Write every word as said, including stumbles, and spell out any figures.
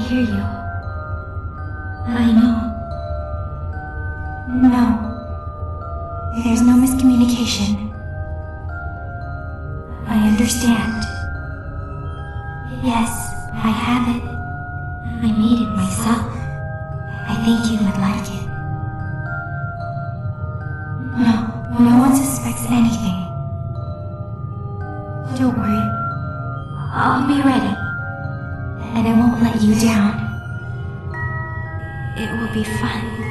hear you. I know. No. There's no miscommunication. I understand. Yes, I have it. I made it myself. I think you would like it. No, no one suspects anything. Don't worry. I'll be ready. And I won't let you down. It will be fun.